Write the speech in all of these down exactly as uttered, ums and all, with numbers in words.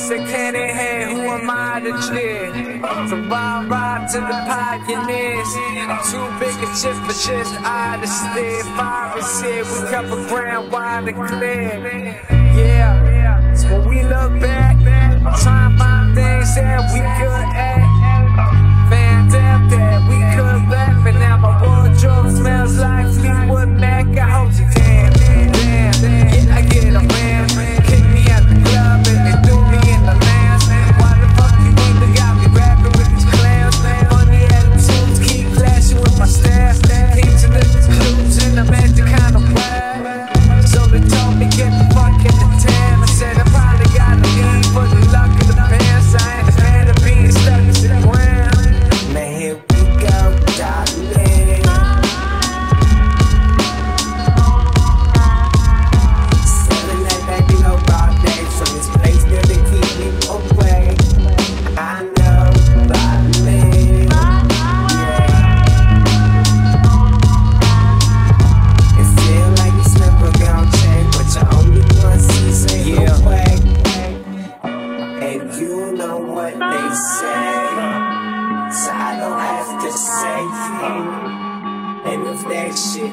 said, can it hand? Who am I to cheer? From ride, ride to the pioneers. Too big a chip for just I to steer. Fire is here, we cover ground wide and clear. Yeah, so when we look back, try and find things that we could act. Found out that we could laugh, and now my wardrobe smells like Fleetwood Mac. I hold you damn, damn, yeah, I get a man. Kick me out the club and they threw me in the lounge. Why the fuck you even got me rapping with these clowns? Funny attitudes keep clashing with my staff. Keeps in the clues and I'm at the kind of wild. So they told me get the fuck in the town. I said I probably gotta leave for the luck of the pants. I ain't a fan of being stuck to the ground. Now here we go, darling. Selling that baby no all day from this place that they keep me away. I know, darling. Yeah. It feel like it's never gonna change, but you only one season yeah. away. And you know what they say, so I don't have to say it. And if that shit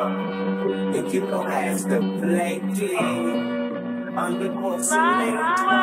wrong, then you don't have to play it. On the porcelain.